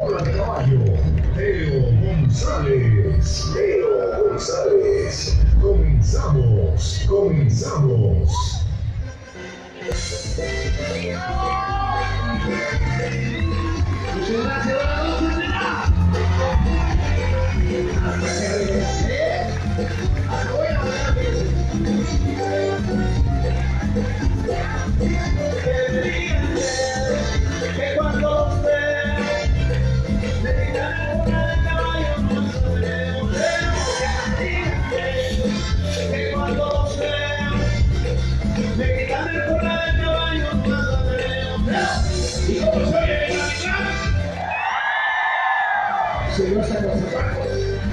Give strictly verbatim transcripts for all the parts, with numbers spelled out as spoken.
Hola caballo, Leo González, Leo González, comenzamos, comenzamos. Muchas gracias, buenas noches, nena. Hasta que regresé, voy a hablar que digan que cuando los veo me digan una de caballo no sabremos que digan que cuando los veo me quitan el cola de caballo no sabremos y como soy el animal se no está con zapatos.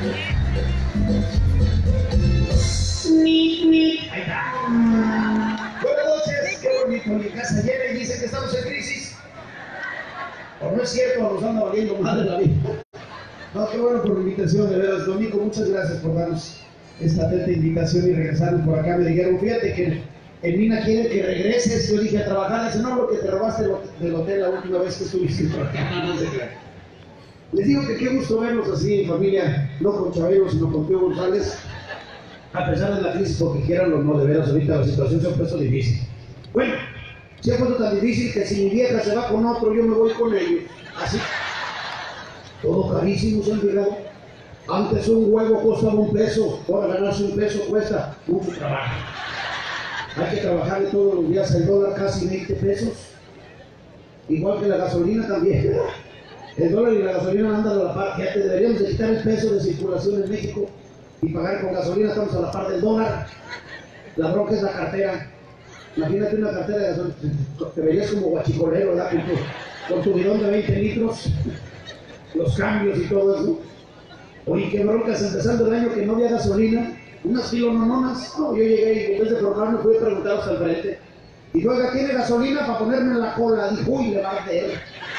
Ni, ni. Ahí está. Buenas noches, qué bonito, mi casa llena y dicen que estamos en crisis. O no es cierto, nos anda valiendo mal de la vida. No, qué bueno por la invitación, de veras, Domingo, muchas gracias por darnos esta atenta invitación y regresarnos por acá. Me dijeron, fíjate que en Mina quieren que regreses. Yo dije a trabajar, dice, no, porque te robaste del hotel la última vez que estuviste por acá. No, no sé qué. Les digo que qué gusto verlos así en familia, no con Chabelo, sino con Pío González, a pesar de la crisis, porque quieran o no, de veras, ahorita la situación se ha puesto difícil. Bueno, se ha puesto tan difícil que si mi vieja se va con otro, yo me voy con ellos. Así, todo carísimo, se han llegado. Antes un huevo costaba un peso, ahora ganarse un peso cuesta mucho trabajo. Hay que trabajar todos los días, el dólar casi veinte pesos, igual que la gasolina también. El dólar y la gasolina andan a la par. Fíjate, deberíamos de quitar el peso de circulación en México y pagar con gasolina, estamos a la par del dólar. La bronca es la cartera. Imagínate una cartera de gasolina, te verías como guachicolero, ¿verdad? Con tu, con tu bidón de veinte litros, los cambios y todo eso. Oye, qué broncas, empezando el año que no había gasolina, unas filonononas. No, yo llegué y en vez de formarme fui a preguntar hasta el frente. Y luego, ¿tiene gasolina para ponerme en la cola? Dijo, uy, le va a él.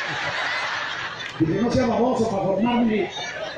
Y que no sea baboso para formarme.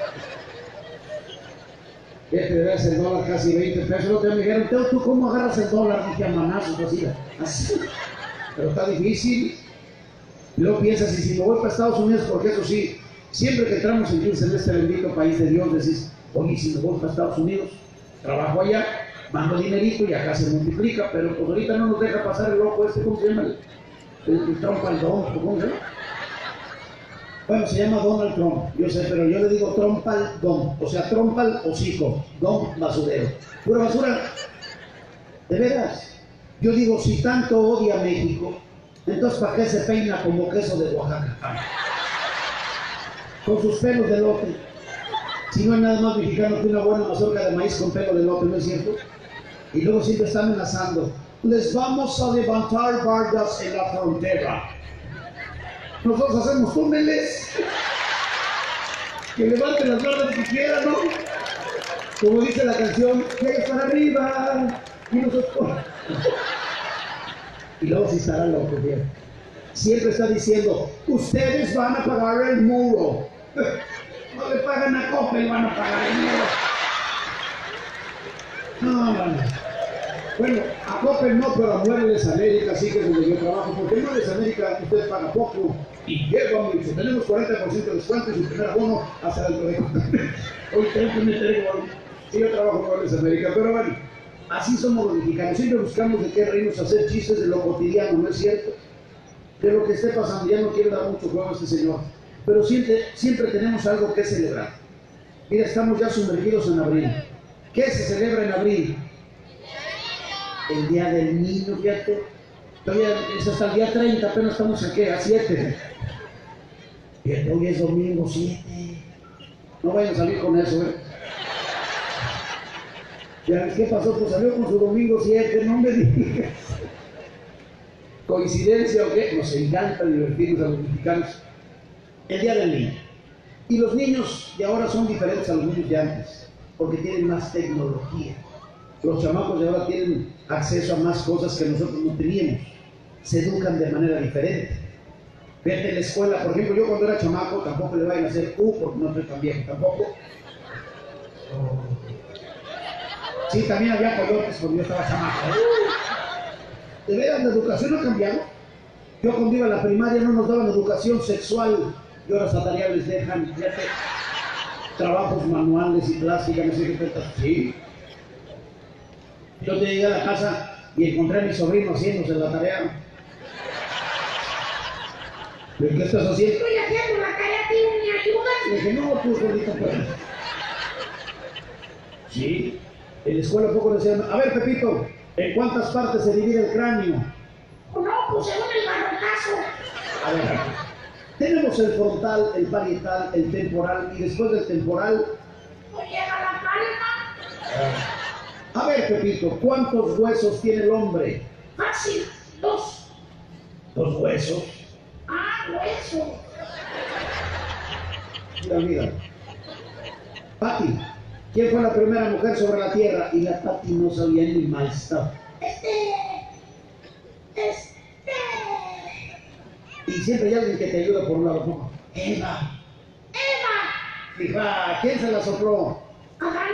Este debe ser el dólar casi veinte pesos. Lo que me dijeron, ¿tú cómo agarras el dólar? Dije a manazos, así, así. Pero está difícil. Y luego piensas, y si me voy para Estados Unidos, porque eso sí, siempre que entramos en este bendito país de Dios, decís, oye, si me voy para Estados Unidos, trabajo allá, mando dinerito y acá se multiplica, pero pues ahorita no nos deja pasar el loco este, ¿cómo se llama? El, el, el trompaldón, ¿cómo se llama? Bueno, se llama Donald Trump, yo sé, pero yo le digo trompaldón, o sea, trompal hocico, don basurero. Pura basura. De veras. Yo digo, si tanto odia a México, entonces ¿para qué se peina como queso de Oaxaca? Con sus pelos de lote. Si no hay nada más mexicano que una buena mazorca de maíz con pelo de lote, ¿no es cierto? Y luego siempre está amenazando. Les vamos a levantar bardas en la frontera. Nosotros hacemos túneles, que levanten las bardas que quieran, ¿no? Como dice la canción, que para arriba, y nosotros... Y luego sí estará loco, bien. Siempre está diciendo, ustedes van a pagar el muro. No le pagan a Coppel, van a pagar el muro. No, no, no. Bueno, a Coppel no, pero a Muebles América sí que es donde yo trabajo, porque Muebles América usted paga poco y lleva mucho. Tenemos cuarenta por ciento de descuento y su primer abono hasta dentro de hoy tengo que meter igual. Sí, yo trabajo en Muebles América, pero bueno, así somos los mexicanos. Siempre buscamos de qué reírnos, hacer chistes de lo cotidiano, ¿no es cierto? De lo que esté pasando. Ya no quiero dar mucho juego a este señor, pero siempre, siempre tenemos algo que celebrar. Mira, estamos ya sumergidos en abril. ¿Qué se celebra en abril? El día del niño, fíjate. Todavía es hasta el día treinta, apenas estamos aquí, a siete. Fíjate, hoy es domingo siete. No vayan a salir con eso, ¿eh? Ya, ¿qué pasó? Pues salió con su domingo siete, no me digas. ¿Coincidencia o qué? Nos encanta divertirnos a los mexicanos. El día del niño. Y los niños de ahora son diferentes a los niños de antes, porque tienen más tecnología. Los chamacos de ahora tienen acceso a más cosas que nosotros no teníamos. Se educan de manera diferente. Vete a la escuela, por ejemplo, yo cuando era chamaco tampoco le vayan a hacer U porque no estoy tan viejo tampoco. Sí, también había coyotes cuando yo estaba chamaco. De veras, la educación no ha cambiado. Yo cuando iba a la primaria no nos daban educación sexual y ahora hasta tarea les dejan, fíjate, trabajos manuales y plástica, no sé qué tantas. Sí. Yo te llegué a la casa y encontré a mi sobrino haciéndose la tarea. ¿De qué estás haciendo? Estoy haciendo la tarea, tío, ¿me ayudas? Le dije, no, tú, gordito, pues. Sí. En la escuela poco decían, a ver, Pepito, ¿en cuántas partes se divide el cráneo? No, pues según el barrotazo. A ver, tenemos el frontal, el parietal, el temporal, y después del temporal... No llega la palma. A ver, Pepito, ¿cuántos huesos tiene el hombre? Fácil, dos. ¿Dos huesos? Ah, hueso. Mira, mira. Pati, ¿quién fue la primera mujer sobre la tierra? Y la Pati no sabía ni mal stuff. Este... Este... Y siempre hay alguien que te ayuda por un lado. ¿No? Eva. Eva. Dijo, ah, ¿quién se la sopló? Adán.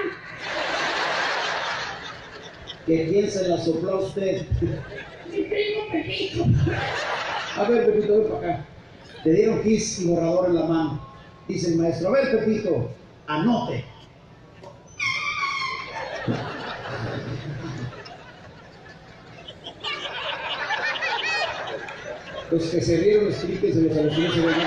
¿Que quién se la sopló a usted? Mi primo Pepito. A ver, Pepito, ven para acá. Te dieron kiss y borrador en la mano. Dice el maestro, a ver, Pepito, anote. Los que se rieron, explíquense los a los que no se ven.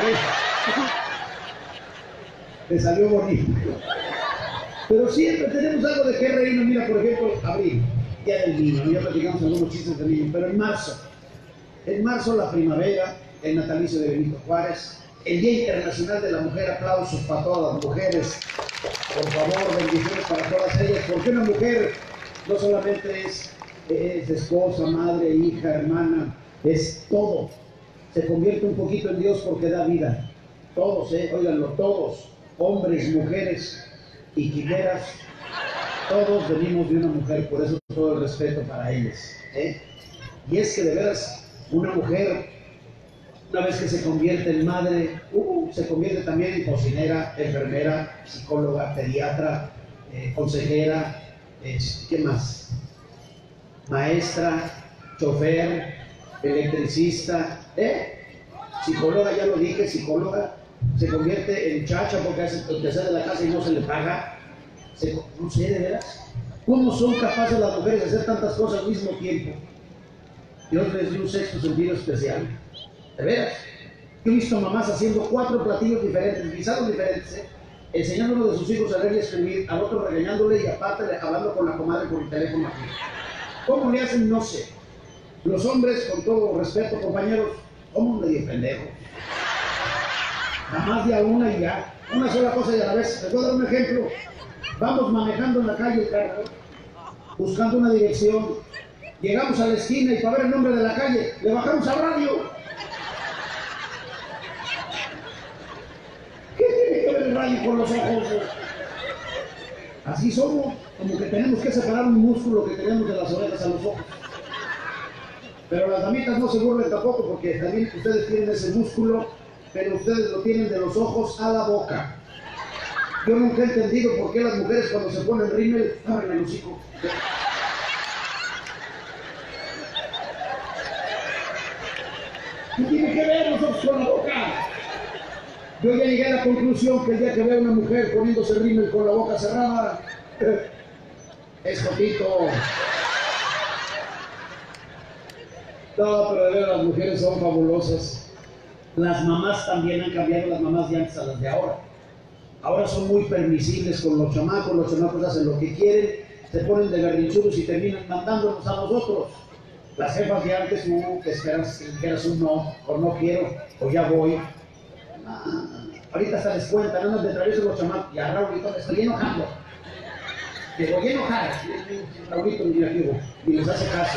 Te salió bonito. Pero siempre tenemos algo de qué reírnos. Mira, por ejemplo, abril, día del niño. Ya platicamos algunos chistes del niño, pero en marzo. En marzo, la primavera, el natalicio de Benito Juárez, el Día Internacional de la Mujer. Aplausos para todas las mujeres. Por favor, bendiciones para todas ellas. Porque una mujer no solamente es, es esposa, madre, hija, hermana, es todo. Se convierte un poquito en Dios porque da vida. Todos, eh, óiganlo, todos, hombres, mujeres y quimeras, todos venimos de una mujer, por eso todo el respeto para ellas. ¿eh? Y es que de veras, una mujer, una vez que se convierte en madre, uh, se convierte también en cocinera, enfermera, psicóloga, pediatra, eh, consejera, eh, ¿qué más? Maestra, chofer, electricista, ¿eh? Psicóloga, ya lo dije, psicóloga, se convierte en chacha porque hace el que sale de la casa y no se le paga. Se, no sé, de veras. ¿Cómo son capaces las mujeres de hacer tantas cosas al mismo tiempo? Dios les dio un sexto sentido especial. De veras. Yo he visto mamás haciendo cuatro platillos diferentes, guisados diferentes, ¿eh? Enseñando a uno de sus hijos a leer y escribir, al otro regañándole y aparte hablando con la comadre por el teléfono aquí. ¿Cómo le hacen? No sé. Los hombres, con todo respeto, compañeros, somos medio pendejos. Nada más de a una y ya. Una sola cosa y a la vez. Les voy a dar un ejemplo. Vamos manejando en la calle el carro, buscando una dirección. Llegamos a la esquina y para ver el nombre de la calle, le bajamos al radio. ¿Qué tiene que ver el radio con los ojos? Así somos, como que tenemos que separar un músculo que tenemos de las orejas a los ojos. Pero las damitas no se burlen tampoco, porque también ustedes tienen ese músculo, pero ustedes lo tienen de los ojos a la boca. Yo nunca he entendido por qué las mujeres cuando se ponen rímel abren el hocico. ¿Qué tiene que ver los ojos con la boca? Yo ya llegué a la conclusión que el día que veo a una mujer poniéndose rímel con la boca cerrada, es jotito. No, pero de verdad, las mujeres son fabulosas. Las mamás también han cambiado, las mamás de antes a las de ahora. Ahora son muy permisibles con los chamacos, los chamacos hacen lo que quieren, se ponen de berrinchudos y terminan mandándonos a nosotros. Las jefas de antes, uh, que esperas que eras un no, o no quiero, o ya voy. Ah, ahorita hasta les cuentan, andan de travieso los chamacos, y a Raulito me estoy enojando. Te voy a enojar, Raulito ni aquí, ni les hace caso.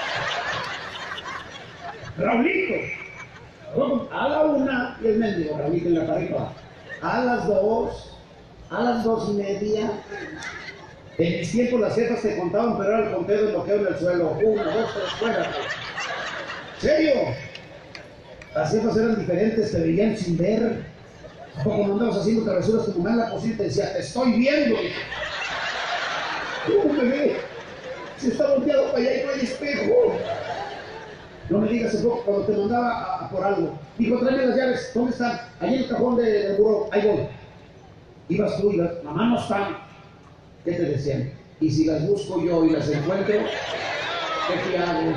Raulito, a la una, y el mendigo Raulito en la pareja. A las dos, a las dos y media. En mis tiempos las jefas te contaban, pero era el conteo de bloqueo en el suelo. Uno, dos, tres, fuera. ¿Serio? Las jefas eran diferentes, te veían sin ver. Cuando andabas haciendo travesuras, tu mamá en la cocina te decía, te estoy viendo. ¿Cómo me ve? Si está volteado para allá y no hay espejo. No me digas un poco, cuando te mandaba a, a por algo. Dijo, tráeme las llaves, ¿dónde están? Allí en el cajón de- del buró, ahí voy. Ibas tú, ibas, mamá no están. ¿Qué te decían? Y si las busco yo y las encuentro, ¿qué te hago?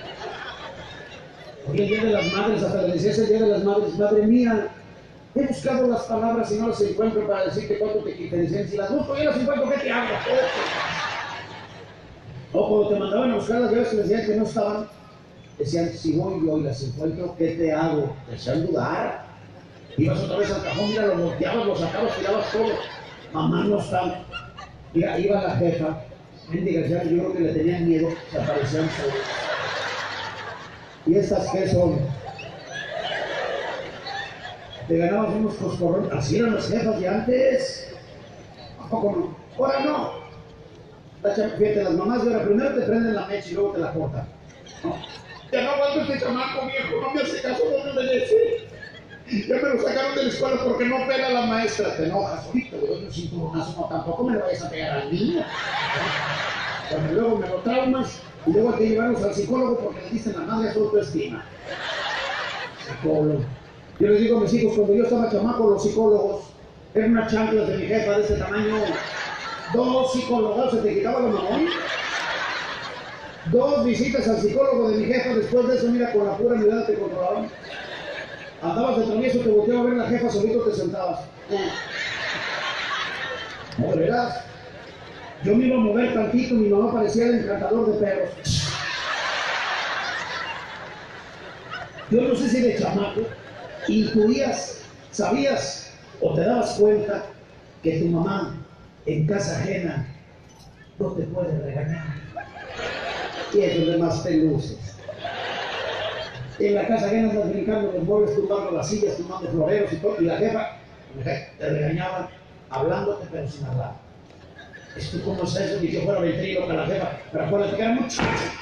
Hoy el Día de las Madres, hasta le decías el Día de las Madres, madre mía, he buscado las palabras y no las encuentro para decirte cuánto te quité. Decían, si las busco yo las encuentro, ¿qué te hago? O cuando te mandaban a buscar las llaves y decían que no estaban, decían, si voy yo y las encuentro, ¿qué te hago? Te hacían dudar. Ibas otra vez al cajón, mira, lo volteabas, lo sacabas, tirabas todo. Mamá no está. Mira, iba la jefa, mendigas ya, yo creo que le tenían miedo, se aparecían solos. ¿Y estas qué son? Te ganabas unos coscorrones, así eran las jefas de antes. ¿A poco no? Ahora no. Fíjate, las mamás de ahora primero te prenden la mecha y luego te la cortan. No. Ya no aguanto este chamaco viejo, no me hace caso, no me obedece. Ya me lo sacaron de la escuela porque no pega la maestra. Te enojas, ahorita le doy un cinturonazo, no, tampoco me lo vayas a pegar al niño. Porque luego me lo traumas y luego hay que llevarlos al psicólogo porque le dicen la madre su autoestima. Psicólogo. Yo les digo a mis hijos, cuando yo estaba chamaco, los psicólogos eran unas chanclas de mi jefa de ese tamaño. Dos psicólogos, se te quitaba la mamón. Dos visitas al psicólogo de mi jefa, después de eso, mira, con la pura mirada te controlaban. Andabas de travieso, te volteaba a ver la jefa, solito te sentabas. No, de veras. Yo me iba a mover tantito, mi mamá parecía el encantador de perros. Yo no sé si de chamaco intuías, sabías o te dabas cuenta que tu mamá en casa ajena no te puede regañar. Y es donde más te luces. En la casa ajena andas brincando los muebles, tumbando las sillas, tumbando floreros y todo, y la jefa te regañaba hablándote pero sin hablar. Esto cómo es eso, ni que fuera ventríloca la jefa, pero acuérdate que era mucho.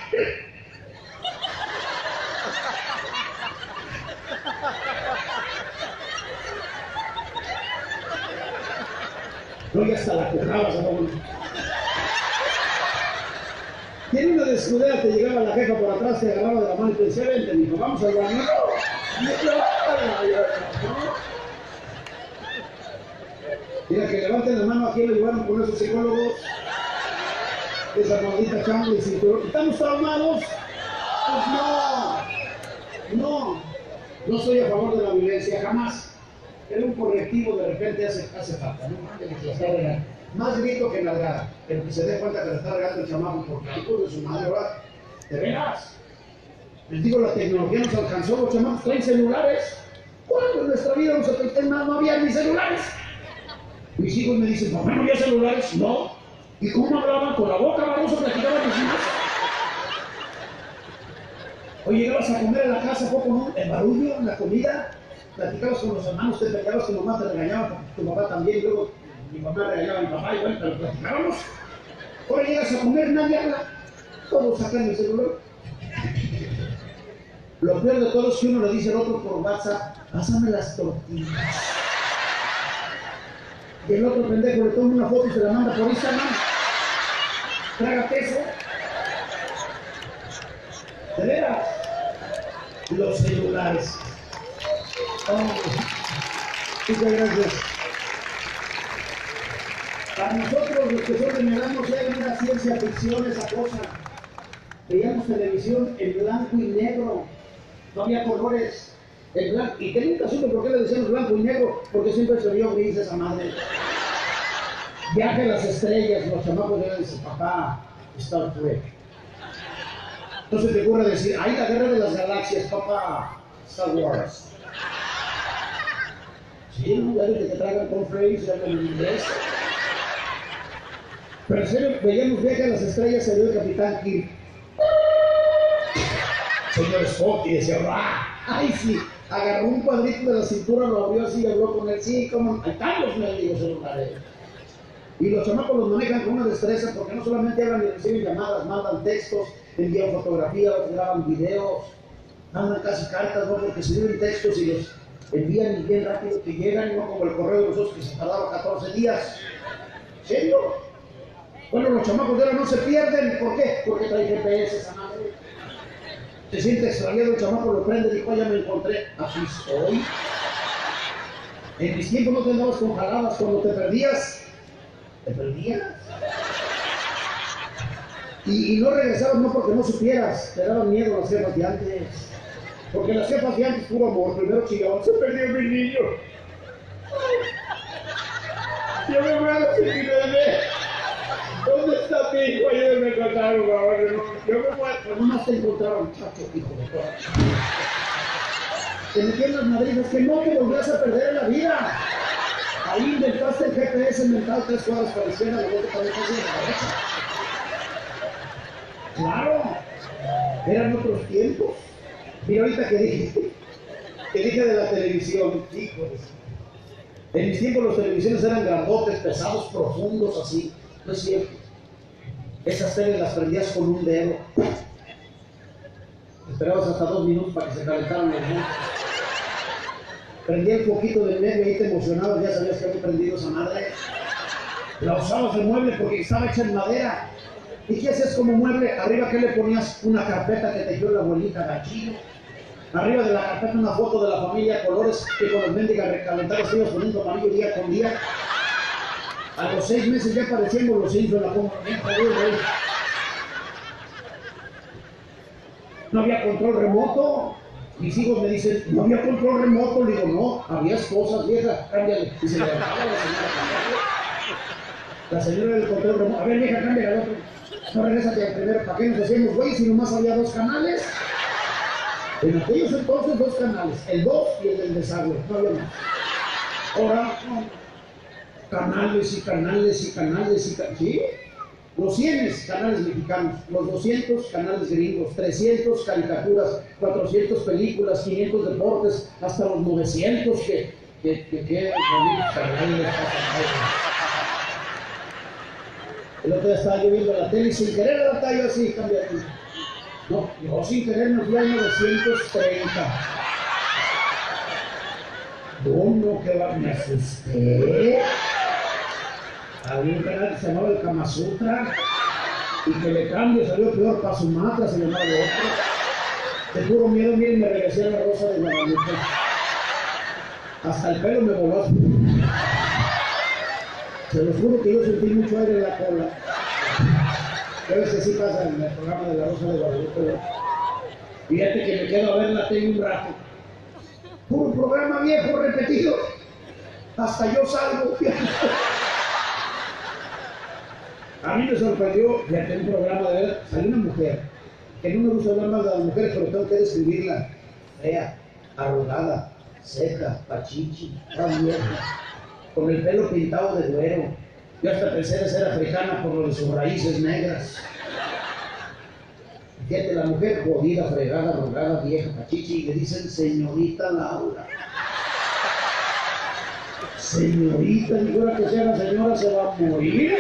No, y hasta la currabas a la vuelta. Tiene una descuidada, te llegaba la jefa por atrás, te agarraba de la mano y te decía, vente, mijo, vamos al baño. Mira, que levanten la mano, aquí lo llevaron con esos psicólogos. Esa maldita chamba y cinturón. ¿Estamos traumados? Pues no. No. No soy a favor de la violencia, jamás. Pero un correctivo de repente hace, hace falta, ¿no? Que se la está regando. Más grito que nalgada, pero que se dé cuenta que le está regando el chamaco porque el hijo de su madre, ¿verdad? ¿De veras? Les digo, la tecnología nos alcanzó, los chamacos traen celulares. ¿Cuándo en nuestra vida nos alcanzó? No había ni celulares. Mis hijos me dicen, ¿por qué no había celulares? No. ¿Y cómo hablaban? Con la boca, vamos a platicar a mis hijos. Oye, llegabas a comer en la casa, poco, ¿no? El barullo, la comida, platicabas con los hermanos, te peleabas, tu mamá te regañaba, tu papá también, y luego mi mamá regañaba a mi papá, y bueno, pero platicábamos. Ahora llegas a comer, nadie habla, todos sacan el celular. Lo peor de todo es que uno le dice al otro por WhatsApp, pásame las tortillas. Y el otro pendejo le toma una foto y se la manda por Instagram. Trágate eso. ¿De veras? Los celulares. Oh, muchas gracias. Para nosotros, los que son de mi edad, no sé, era ciencia ficción esa cosa. Veíamos televisión en blanco y negro. No había colores. El blanco, y que nunca supe por qué le decíamos blanco y negro, porque siempre se vio gris esa madre. Viaje a las estrellas, los chamacos de dicen, papá, Star Trek. Entonces te ocurre decir, ay, la guerra de las galaxias, papá, Star Wars. Sí, ¿no? Ya ves que te traigan con Frey, ya hablan en inglés. Pero en serio, veíamos Viaje a las estrellas, se vio el Capitán Kirk. Señor Spock, y decía, ¡ah! ¡Ay, sí! Agarró un cuadrito de la cintura, lo abrió así y habló con él. Sí, como hay tantos mendigos celulares. Y los chamacos los manejan con una destreza porque no solamente hablan y reciben llamadas, mandan textos, envían fotografías, graban videos, mandan casi cartas, ¿no? Porque se escriben textos y los envían y bien rápido que llegan, no como el correo de nosotros que se tardaba catorce días. ¿En serio? Bueno, los chamacos de ahora no se pierden. ¿Por qué? Porque traen G P S esa madre. Se siente extraviado, el chamaco lo prende, dijo, ya me encontré, aquí estoy. En mis tiempos no te andabas con jaladas, cuando te perdías, te perdías. Y, y no regresabas no porque no supieras, te daban miedo las jefas de antes. Porque las jefas de antes, puro amor, primero chillaban, se perdió mi niño. Yo me muero sin mi bebé. ¿Dónde está mi hijo? Ayer me contaron, ahora no. Yo me muero. Pero no más te encontraron, muchacho, hijo de toda. Te metían las madrizas que no te volvías a perder en la vida. Ahí inventaste el G P S mental, tres cuadras para la izquierda, luego para la derecha. Claro, eran otros tiempos. Mira, ahorita que dije, que dije de la televisión, hijos. En mis tiempos las televisiones eran grandotes, pesados, profundos, así. No es cierto. Esas teles las prendías con un dedo. Esperabas hasta dos minutos para que se calentaran los mundos. Prendía el poquito del medio y ahí te emocionabas, ya sabías que había prendido esa madre. La usabas de mueble porque estaba hecha en madera. ¿Y qué hacías como mueble? Arriba, ¿qué le ponías? Una carpeta que tejió la abuelita Gachillo. Arriba de la carpeta una foto de la familia Colores que con las mendigas recalentadas ibas poniendo amarillo día con día. A los seis meses ya parecíamos los indios en la compra. No había control remoto. Mis hijos me dicen, no había control remoto. Le digo, no, había cosas viejas, cámbiale. Y se levantaba la señora. La señora del control remoto, a ver vieja, cámbiale al otro. No, regrésate al primero, ¿para qué nos decíamos, güey, si nomás había dos canales? En aquellos entonces dos canales, el dos y el del desagüe, no había más. Ahora, canales y canales y canales y canales, ¿sí? Los cien canales mexicanos, los doscientos canales gringos, trescientos caricaturas, cuatrocientos películas, quinientos deportes, hasta los novecientos que, que, que, que, el otro día estaba yo viendo la tele y sin querer la talla así, cambia aquí. No, yo sin querer me fui al novecientos treinta. ¿Cómo que va? Me asusté. Había un canal que se llamaba el Kama Sutra y que le cambio salió peor para su matra, se llamaba el otro. De puro miedo, miren, me regresé a la Rosa de Guadalupe. Hasta el pelo me voló. Se los juro que yo sentí mucho aire en la cola. Creo que sí pasa en el programa de la Rosa de Guadalupe. Fíjate que me quedo a ver la tele un rato. Puro programa viejo, repetido. Hasta yo salgo. A mí me sorprendió, fíjate, un programa de ver, salió una mujer, que no me gusta hablar más de las mujeres, pero tengo que describirla. Fea, arrugada, seca, pachichi, tan vieja, con el pelo pintado de güero. Yo hasta pensé de ser africana por lo de sus raíces negras. Fíjate, la mujer jodida, fregada, arrugada, vieja, pachichi, y le dicen señorita Laura. Señorita, y ahora que sea la señora se va a morir.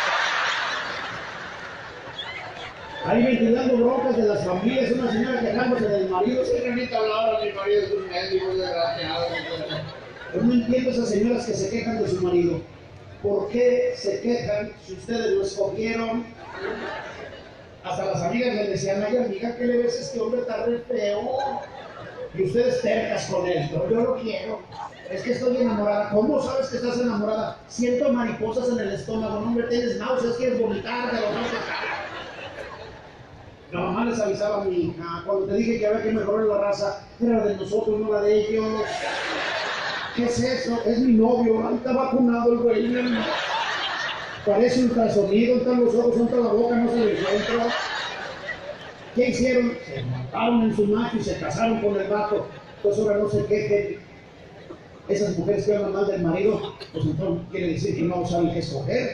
Ahí ventilando broncas de las familias, una señora quejándose del marido. Señorita Laura, mi marido es un médico desgraciado. Yo no entiendo esas señoras que se quejan de su marido. ¿Por qué se quejan si ustedes lo escogieron? Hasta las amigas le decían, ay amiga, ¿qué le ves a este hombre tan re feo? Y ustedes tercas con él, pero yo lo quiero. Es que estoy enamorada. ¿Cómo sabes que estás enamorada? Siento mariposas en el estómago, no hombre, tienes náuseas, quieres vomitar, te lo vas a sacar. La mamá les avisaba a mi hija, cuando te dije que había que mejorar la raza, era de nosotros, no la de ellos. ¿Qué es eso? Es mi novio, ahí está vacunado el güey. Parece ultrasonido, están los ojos, está la boca, no se le encuentra. ¿Qué hicieron? Se montaron en su macho y se casaron con el vato. Entonces ahora no se quejen. Esas mujeres que hablan mal del marido, pues entonces quiere decir que no saben qué escoger.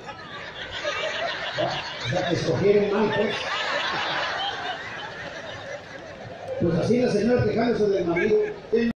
O sea, que escogieron mal, pues. Pues así la señora quejándose del marido, tiene